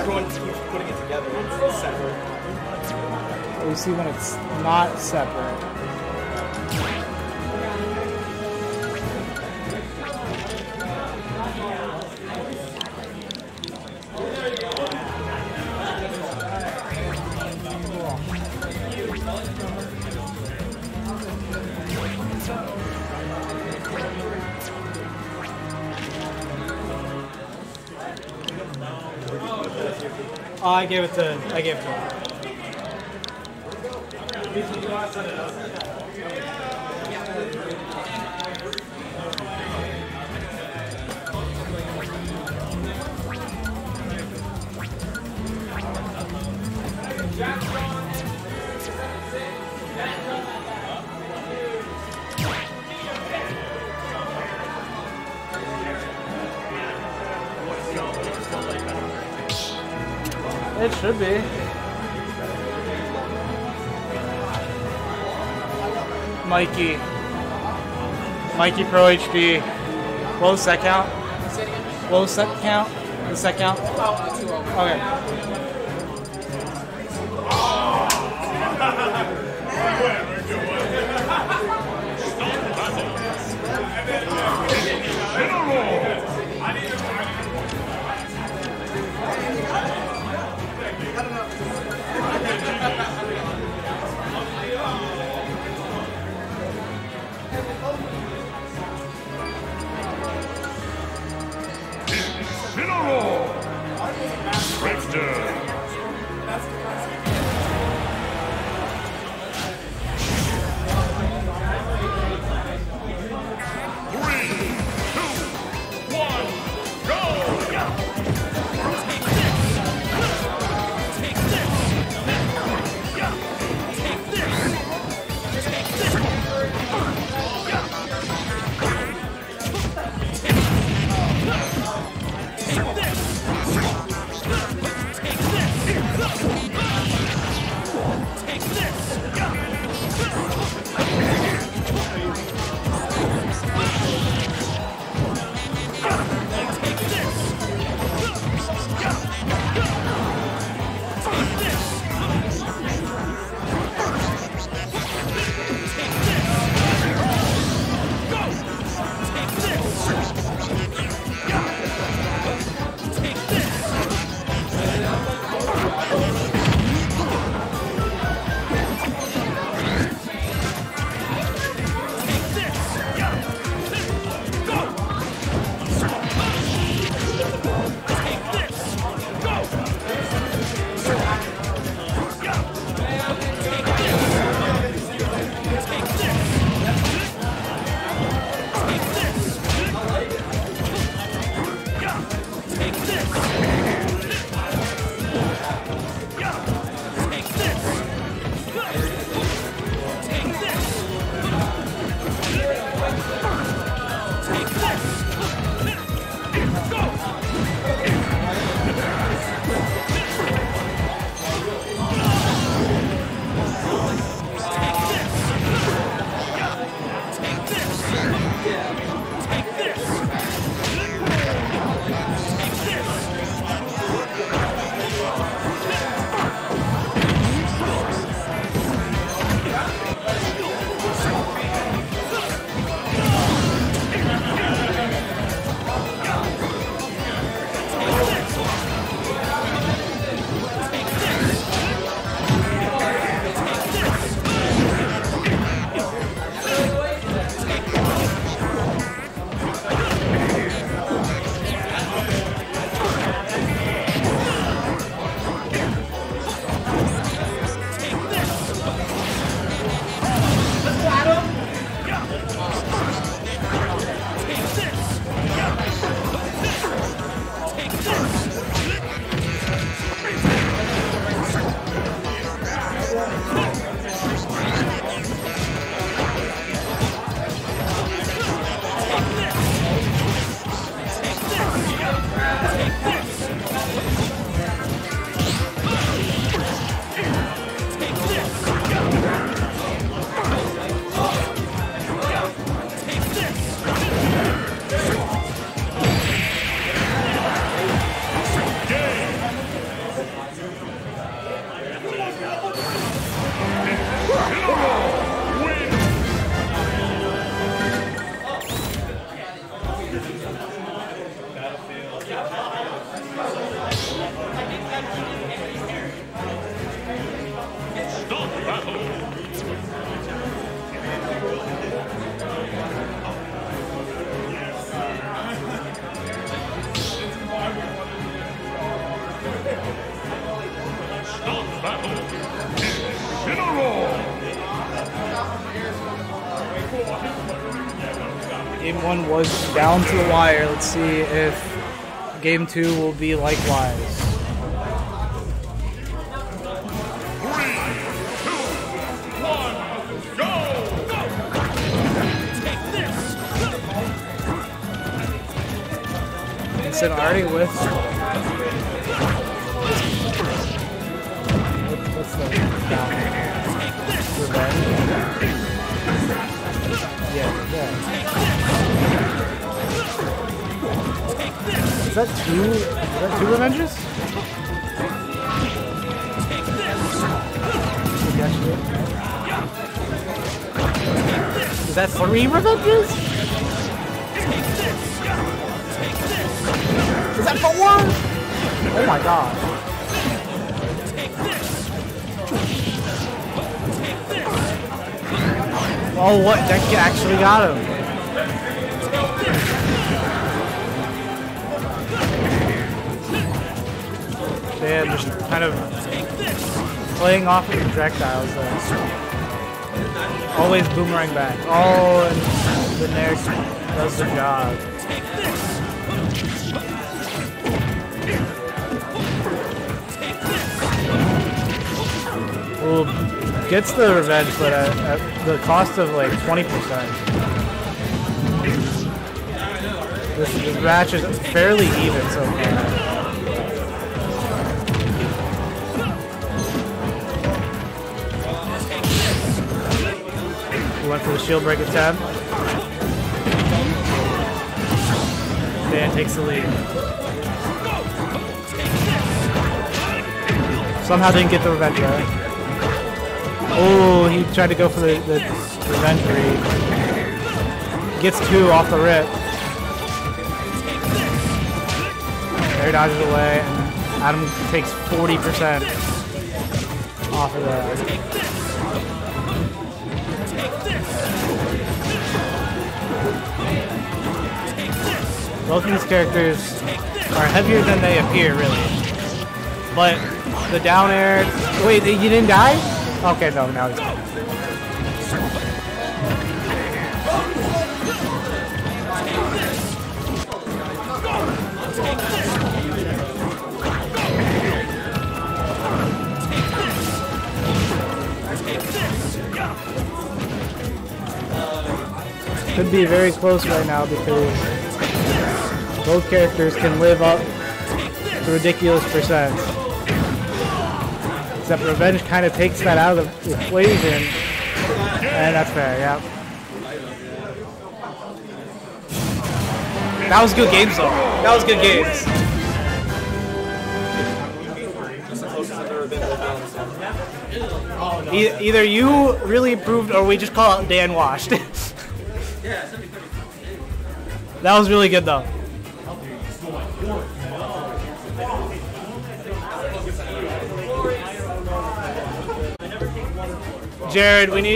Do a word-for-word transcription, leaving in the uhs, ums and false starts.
everyone keeps putting it together. It's separate. You see when it's not separate. Oh, I gave it to. I gave it to him. It should be. Mikey. Mikey Pro H D. What was set count? What was set count? The set count? Okay. Take Game one was down to the wire. Let's see if game two will be likewise. Three, two, one, go! Take this! Vincent already with. What's the down? Revenge? Yeah, yeah. Is that two? Is that two Revenges? Is that three Revenges? Is that four? Oh my god. Oh, what? That kid actually got him. Damn, just kind of playing off of the projectiles there. Always boomerang back. Oh, and the Nair does the job. Ooh. Gets the revenge, but at, at the cost of like twenty percent. This, this match is fairly even so far. We went for the shield break attempt. Dan takes the lead. Somehow didn't get the revenge right. Oh, he tried to go for the, the revenge read. Gets two off the rip. There dodges away, and Adam takes forty percent off of that. Both of these characters are heavier than they appear, really. But the down air... Wait, you didn't die? Okay, no, now he's gone. Could be very close right now because both characters can live up to ridiculous percent. Except Revenge kind of takes that out of the equation, and that's fair, yeah. That was good games, though. That was good games. E either you really improved, or we just call it Dan washed. That was really good, though. Jared, we need